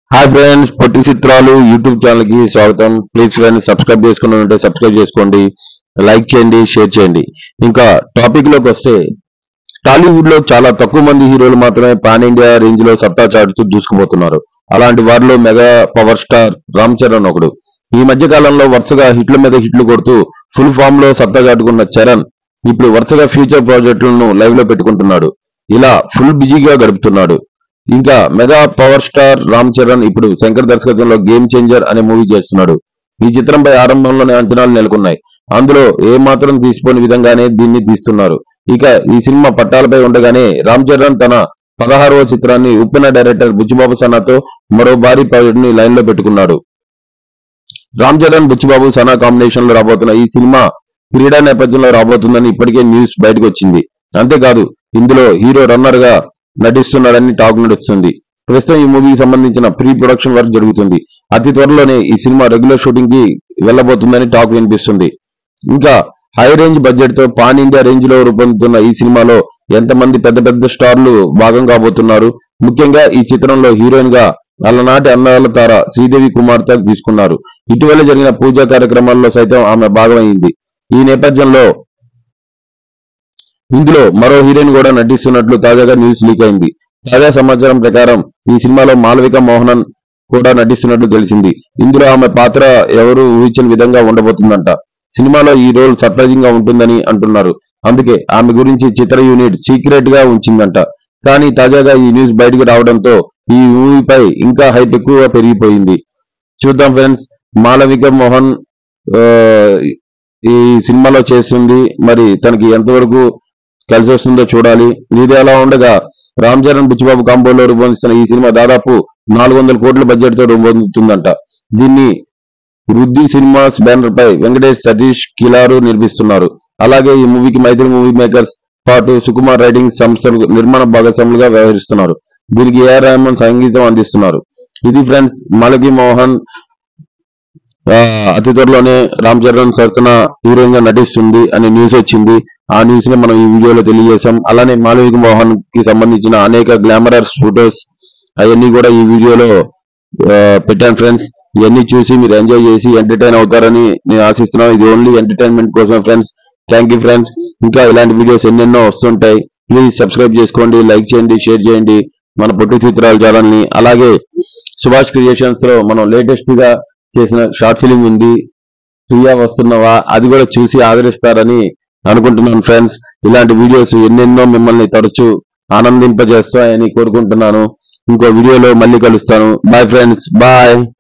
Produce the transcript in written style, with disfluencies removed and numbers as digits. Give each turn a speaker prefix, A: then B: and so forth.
A: Hi friends, పొట్టి చిత్రాలు YouTube channel కి స్వాగతం. ప్లీజ్ ఫ్రెండ్స్, సబ్స్క్రైబ్ చేసుకుని ఉంటే సబ్స్క్రైబ్ చేసుకోండి, లైక్ చేయండి, షేర్ చేయండి. ఇంకా టాపిక్ లోకి వస్తే, టాలీవుడ్ లో చాలా తక్కువ మంది హీరోలు మాత్రమే పాన్ ఇండియా రేంజ్ లో సత్తా చాటుతూ దూసుకుపోతున్నారు. అలాంటి వారిలో mega power star Ram Charan ఒకడు. ఈ మధ్య కాలంలో వరుసగా హిట్ల మీద హిట్లు కొడుతూ ఫుల్ ఫామ్ లో సత్తా చాటుకున్న చరణ్ ఇప్పుడు వరుసగా ఫ్యూచర్ ప్రాజెక్టులను లైవ్ లో పెట్టుకుంటున్నాడు. ఇలా ఫుల్ బిజీగా గడుపుతున్నాడు. ఇంకా mega power star Ram Charan ఇప్పుడు శంకర్ దర్శకత్వంలో గేమ్ చేంజర్ అనే మూవీ చేస్తున్నాడు. ఈ చిత్రంపై ఆరంభంలోనే అంచనాలు నెలకొన్నాయి. అందులో ఏ మాత్రం తీసిపోని విధంగానే దీన్ని తీస్తున్నారు. ఇక ఈ సినిమా పట్టాలపై ఉండగానే రామ్ చరణ్ తన 16వ చిత్రాన్ని ఉప్పెన డైరెక్టర్ బుచ్చిబాబు సనాతో మరో భారీ ప్రాజెక్ట్ ని లైన్ లో పెట్టుకున్నాడు. రామ్ చరణ్ బుచ్చిబాబు సనా కాంబినేషన్ లో రాబోతున్న ఈ సినిమా క్రీడా నేపథ్యంలో రాబోతుందని ఇప్పటికే న్యూస్ బయటకు వచ్చింది. అంతేకాదు, ఇందులో హీరో రన్నర్ గా నటిస్తున్నాడని టాక్ నడుస్తుంది. ప్రస్తుతం ఈ మూవీకి సంబంధించిన ప్రీ ప్రొడక్షన్ వర్క్ జరుగుతుంది. అతి త్వరలోనే ఈ సినిమా రెగ్యులర్ షూటింగ్ కి వెళ్లబోతుందని టాక్ వినిపిస్తుంది. ఇంకా హై రేంజ్ బడ్జెట్ తో పాన్ ఇండియా రేంజ్ లో రూపొందుతున్న ఈ సినిమాలో ఎంతమంది పెద్ద పెద్ద స్టార్లు భాగం కాబోతున్నారు. ముఖ్యంగా ఈ చిత్రంలో హీరోయిన్ గా అలనాటి అందాల తార శ్రీదేవి కుమార్తె తీసుకున్నారు. ఇటీవల జరిగిన పూజా కార్యక్రమాల్లో సైతం ఆమె భాగమైంది. ఈ నేపథ్యంలో ఇందులో మరో హీరోయిన్ కూడా నటిస్తున్నట్లు తాజాగా న్యూస్ లీక్ అయింది. తాజా సమాచారం ప్రకారం ఈ సినిమాలో మాళవిక మోహనన్ కూడా నటిస్తున్నట్లు తెలిసింది. ఇందులో ఆమె పాత్ర ఎవరు ఊహించని విధంగా ఉండబోతుందంట. సినిమాలో ఈ రోల్ సర్ప్రైజింగ్ గా ఉంటుందని అంటున్నారు. అందుకే ఆమె గురించి చిత్ర యూనిట్ సీక్రెట్ గా ఉంచిందంట. కానీ తాజాగా ఈ న్యూస్ బయటకు రావడంతో ఈ మూవీపై ఇంకా హైప్ ఎక్కువగా పెరిగిపోయింది. చూద్దాం ఫ్రెండ్స్, మాళవిక మోహన్ ఈ సినిమాలో చేస్తుంది. మరి తనకి ఎంతవరకు కలిసి వస్తుందో చూడాలి. ఇది అలా ఉండగా రామ్ చరణ్ బుచ్చిబాబు కాంబోలో రూపొందిస్తున్న ఈ సినిమా దాదాపు 400 కోట్ల బడ్జెట్ తో రూపొందుతుందంట. దీన్ని వృద్ధి సినిమాస్ బ్యానర్ పై వెంకటేష్, సతీష్ కిలారు నిర్మిస్తున్నారు. అలాగే ఈ మూవీకి మైత్రి మూవీ మేకర్స్ పాటు సుకుమార్ రైటింగ్ సంస్థలు నిర్మాణ భాగస్వాములుగా వ్యవహరిస్తున్నారు. దీనికి ఏఆర్ రెహమాన్ సంగీతం అందిస్తున్నారు. ఇది ఫ్రెండ్స్, మాళవిక మోహన్ అతి త్వరలోనే రామ్ చరణ్ సరసన హీరోయిన్ గా నటిస్తుంది అనే న్యూస్ వచ్చింది. ఆ న్యూస్ ని మనం ఈ వీడియోలో తెలియజేశాం. అలానే మాళవిక మోహన్ కి సంబంధించిన అనేక గ్లామరస్ ఫొటోస్ అవన్నీ కూడా ఈ వీడియోలో పెట్టాను ఫ్రెండ్స్. ఇవన్నీ చూసి మీరు ఎంజాయ్ చేసి ఎంటర్టైన్ అవుతారని నేను ఆశిస్తున్నాను. ఇది ఓన్లీ ఎంటర్టైన్మెంట్ కోసమే ఫ్రెండ్స్. Thank you friends. ఇంకా ఇలాంటి వీడియోస్ ఎన్నెన్నో వస్తుంటాయి. ప్లీజ్ సబ్స్క్రైబ్ చేసుకోండి, లైక్ చేయండి, షేర్ చేయండి మన పొట్టి చిత్రాల ఛానల్ ని. అలాగే సుభాష్ క్రియేషన్స్ లో మనం లేటెస్ట్ గా చేసిన షార్ట్ ఫిలిం ఉంది, ప్రియా వస్తున్నవా, అది కూడా చూసి ఆదరిస్తారని అనుకుంటున్నాను ఫ్రెండ్స్. ఇలాంటి వీడియోస్ ఎన్నెన్నో మిమ్మల్ని తరచూ ఆనందింపజేస్తాయని కోరుకుంటున్నాను. ఇంకో వీడియోలో మళ్ళీ కలుస్తాను. Bye friends, bye.